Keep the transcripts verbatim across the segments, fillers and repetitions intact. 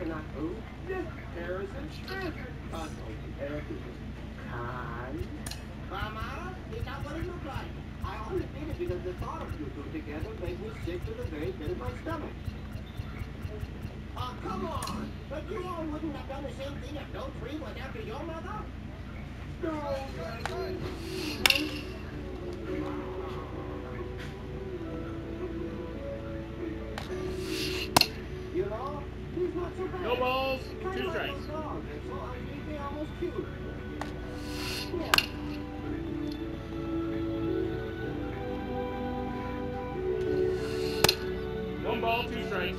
coconut food, pears and shrimp. Uh, Con. Mama, is that what it looked like? I only did it because the thought of you two together made me sick to the very pit of my stomach. Oh, come on! But you all wouldn't have done the same thing if no tree went after your mother? No, you know, he's not so bad. No balls, Kind two of like strikes. those dogs, and so unusually almost cute. Yeah. One ball, two strikes.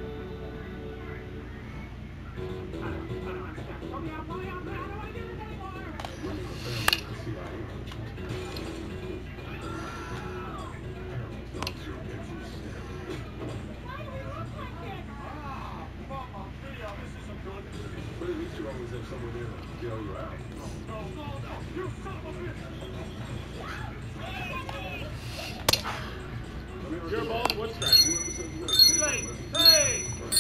But at least you always have someone there to bail you out. No, no, no, you son of a bitch! Zero balls, one strike. Too late. Hey!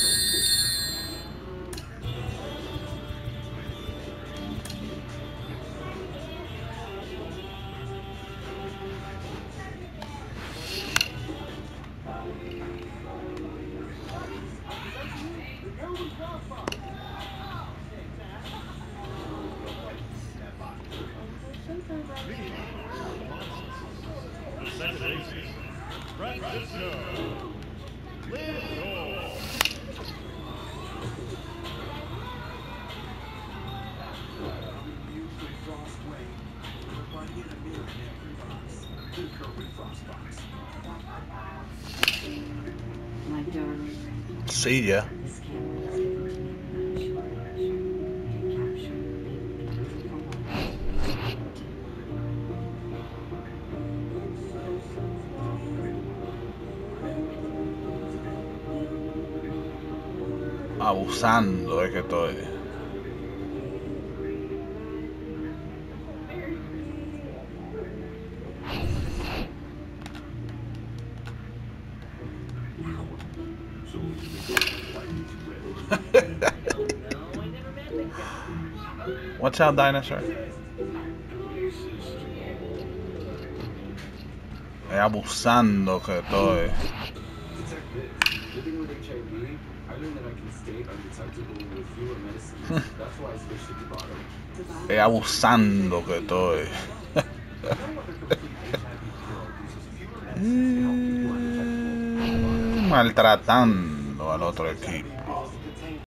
The second baseman, Francisco Lindor. My darling. See ya. This camera is being captured Abusando es que estoy. Watch out, dinosaur. Es abusando que estoy. Living with H I V, I learned that I can stay undetectable with fewer medicines. That's why I switched to the bottle. Es abusando que estoy. Maltratando al otro equipo.